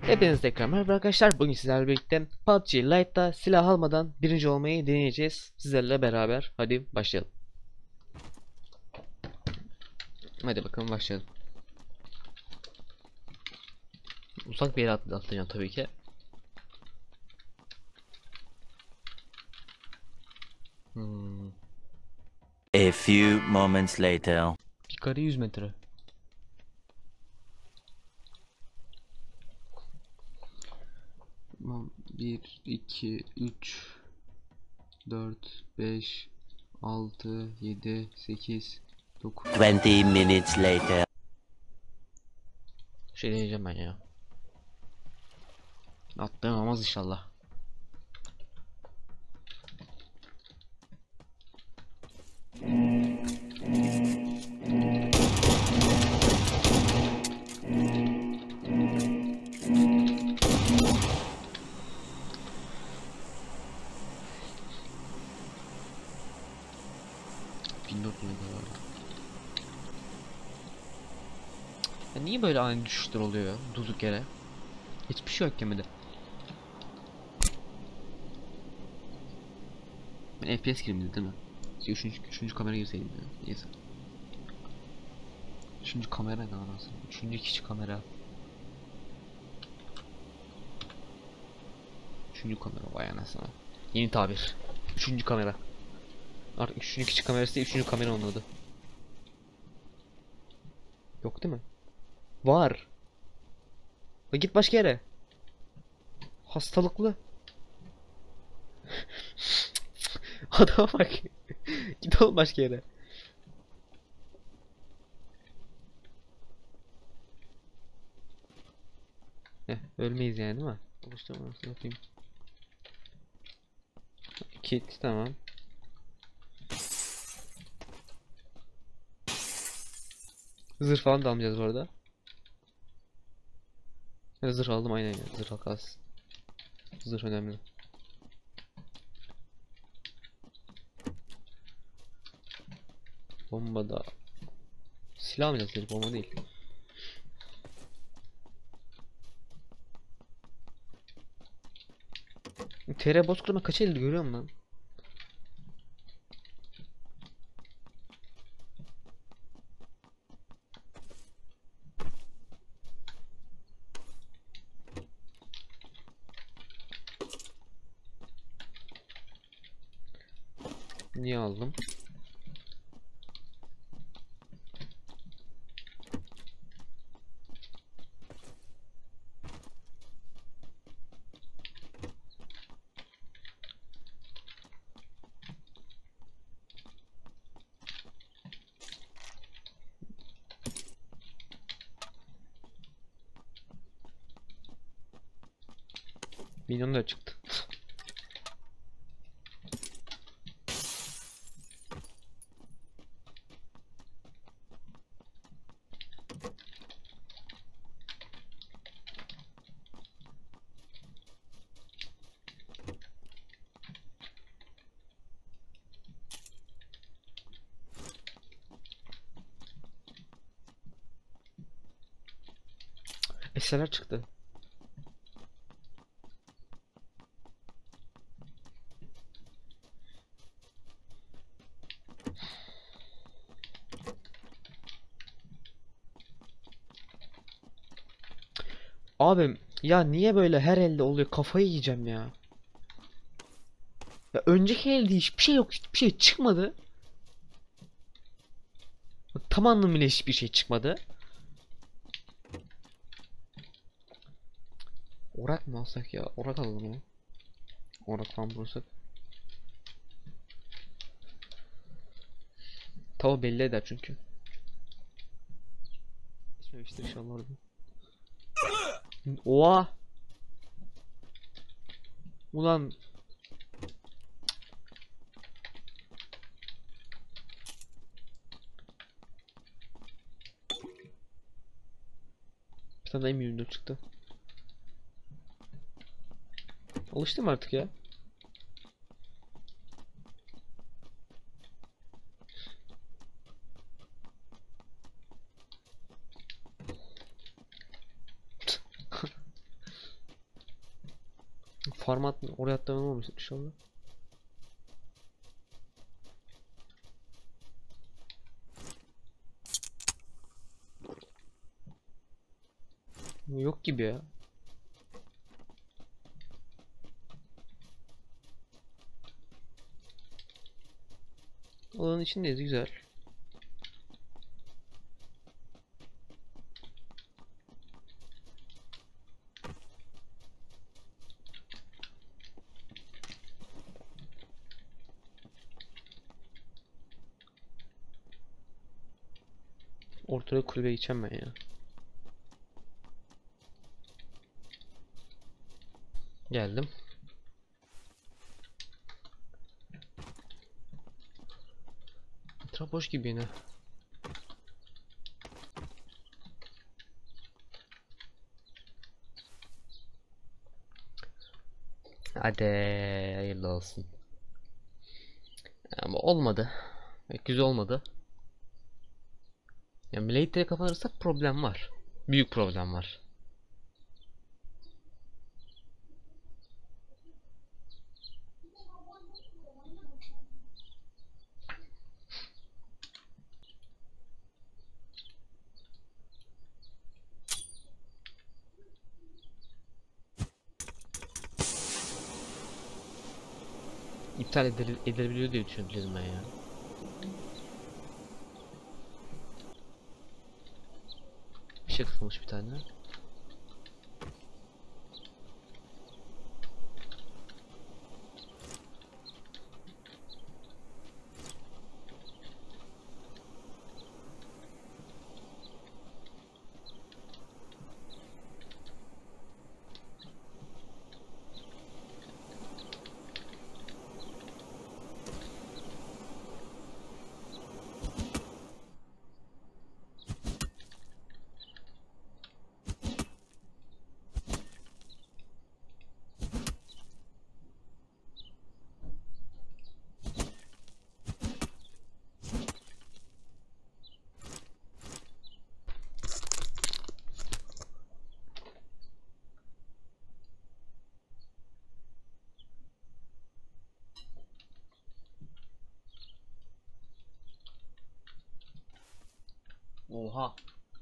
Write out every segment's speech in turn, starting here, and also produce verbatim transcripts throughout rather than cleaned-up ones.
Hepinize tekrar merhaba arkadaşlar. Bugün sizlerle birlikte P U B G Lite'da silah almadan birinci olmayı deneyeceğiz. Sizlerle beraber. Hadi başlayalım. Hadi bakalım başlayalım. Uzak bir yere atlayacağım tabii ki. Hmm. A few moments later. Bir kare yüz metre. Tamam. bir, iki, üç, dört, beş, altı, yedi, sekiz, dokuz. Twenty minutes later. Şey deneyeceğim ben ya. Atlayamamaz inşallah. bin dört yüz dolar. Ya niye böyle ani düşüşler oluyor ya? Durduk yere. Hiçbir şey yok gemide. Ben F P S girimdi değil mi? Üçüncü, üçüncü kamera girseydim ya. Neyse. Üçüncü kamera ne anasını? Üçüncü kişi kamera. Üçüncü kamera vay anasını. Yeni tabir. Üçüncü kamera. Artık üçüncü kişi kamerası değil, üçüncü kamera onun adı. Yok değil mi? Var. La git başka yere. Hastalıklı. Adama bak. Git oğlum başka yere. Heh, ölmeyiz yani değil mi? Oluşturma nasıl yapayım? Kit tamam. Zırh falan da almayacağız bu arada. Ya zırh aldım aynen ya. Zırh al kalsın. Zırh önemli. Bomba da. Silah almayacağız dedik, bomba değil. T R bozkırma kaç elde görüyor musun lan? Niye aldım? Minyon da çıktı. Eserler çıktı. Abim ya niye böyle her elde oluyor, kafayı yiyeceğim ya. Ya önceki elde hiçbir şey yok, hiçbir şey çıkmadı. Bak, tam anlamıyla hiçbir şey çıkmadı. Orak mı alsak ya? Orak alalım ya. Orak falan bulursak. Tava belli eder çünkü. İçmemiştir inşallah orada. Oha! Ulan bir tane M yirmi dört çıktı. Alıştım artık ya. Format oraya atlamam olmuş inşallah. Yok gibi ya. Alanın içindeyiz, güzel. Ortaya kulübe geçeceğim ben ya. Geldim. Etraf boş gibi yine. Hadi hayırlı olsun. Ama olmadı. Pek güzel olmadı. Yani Blade'lere kapanırsak problem var. Büyük problem var. İptal edil edilebiliyor diye düşündüm ben ya. Bir şey kısılmış bir tane. Oha.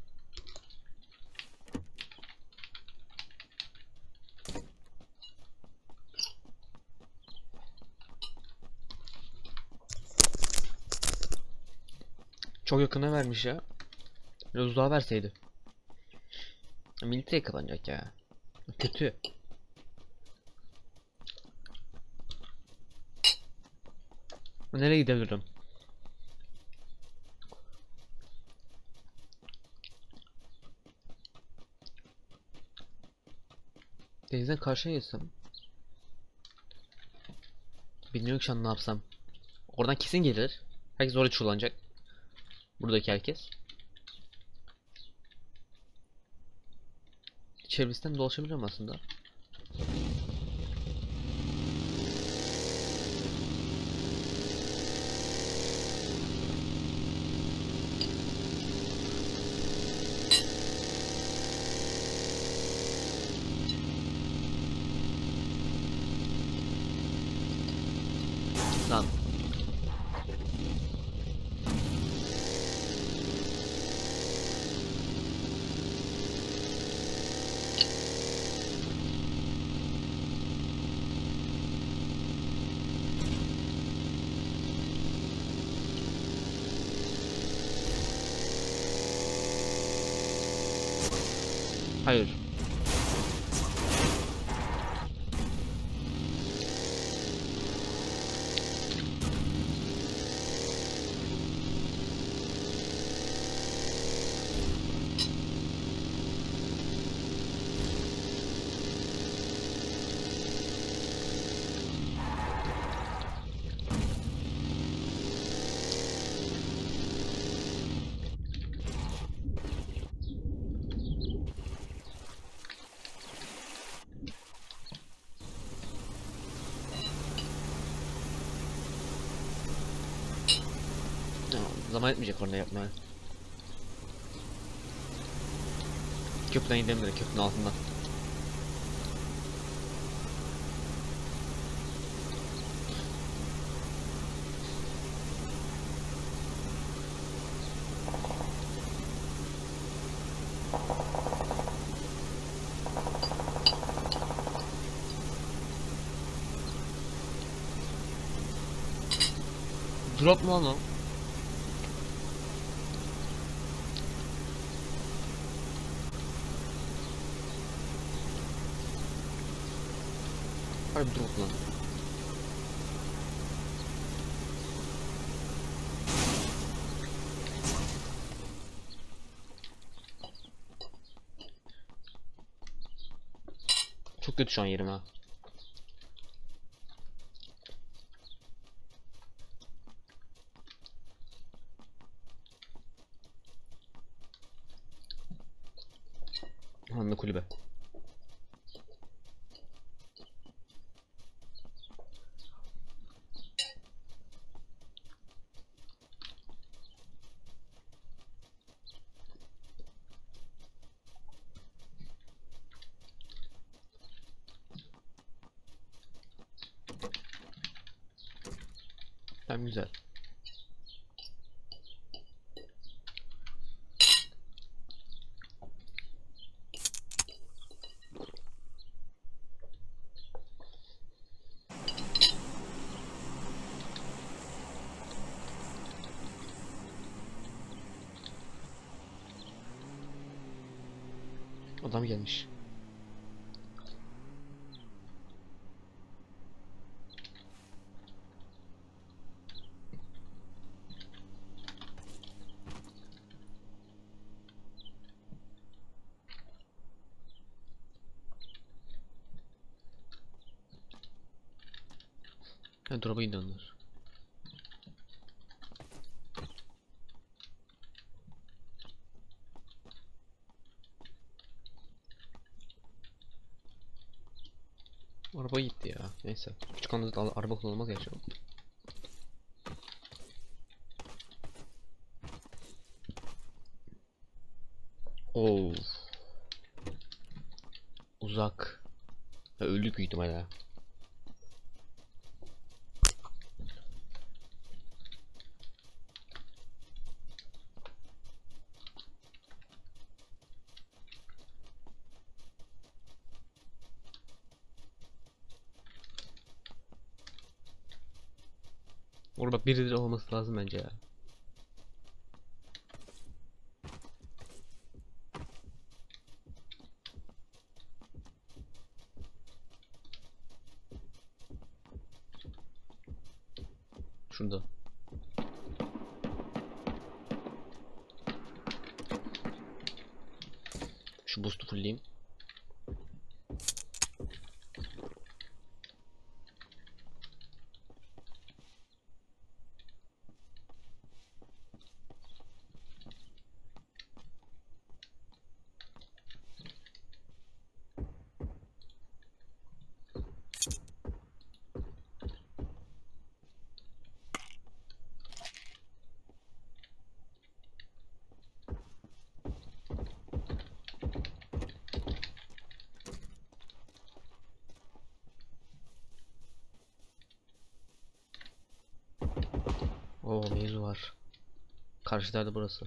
Çok yakına vermiş ya. Biraz daha verseydi. Militeye kapanacak ya. Kötü. Nereye gidebilirim? Denizden karşıya geçsem. Bilmiyorum ki şu an ne yapsam. Oradan kesin gelir. Herkes oraya çullanacak. Buradaki herkes. Çevresinden dolaşabilirim aslında. Lan. Hayır. Zaman etmeyecek orada yapmaya. Köprüden gidelim de köprünün altından. Drop mu lan o? Harbi drop lan. Çok kötü şu an yerim ha. Hanlı kulübe. Hem güzel. Adam gelmiş. Ha, drop'a indi onlar. Araba gitti ya. Neyse. Küçük anda da araba kullanılmaz ya şu an. Oo. Uzak. Ha, öldük büyük ihtimalle. Orada birileri olması lazım bence ya. Şurada. Şu boost'u fullleyeyim. Oo, mevzu var. Karşılarda burası.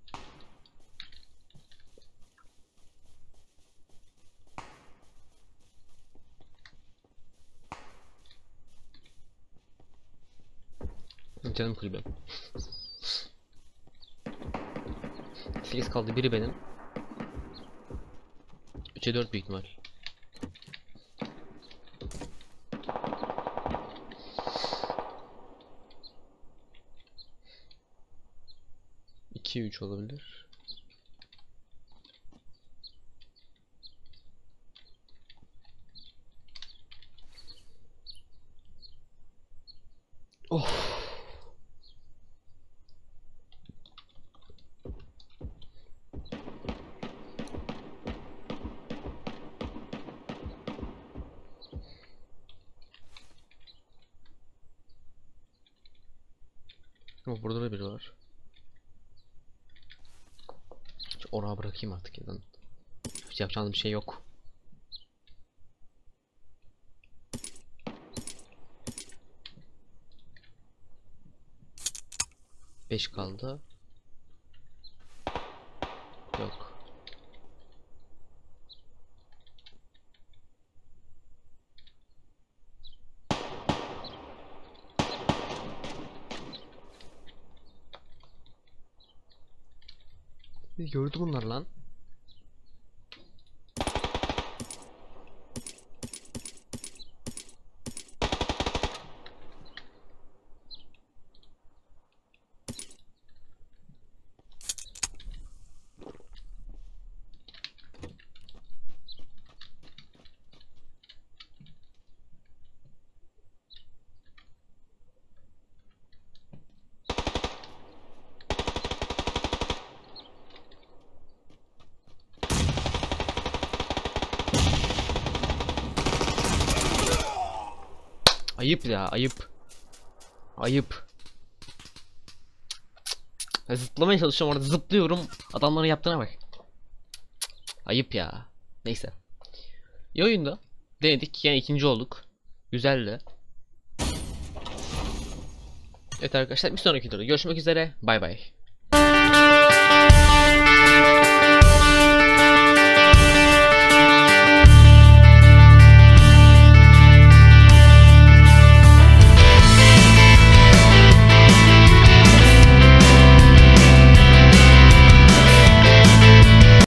Canım kulübem. sekiz kaldı, biri benim. üçe dört büyük ihtimal. iki üç olabilir. Oh. Ama burada da biri var. Oraya bırakayım artık ya. Hiç yapacağınız bir şey yok. beş kaldı. Yok. Gördü bunlar lan. Ayıp ya, ayıp. Ayıp. Ya zıplamaya çalışıyorum orada, zıplıyorum. Adamların yaptığına bak. Ayıp ya. Neyse. İyi oyunda. Denedik. Yani ikinci olduk. Güzeldi. Evet arkadaşlar, bir sonraki videoda görüşmek üzere. Bay bay.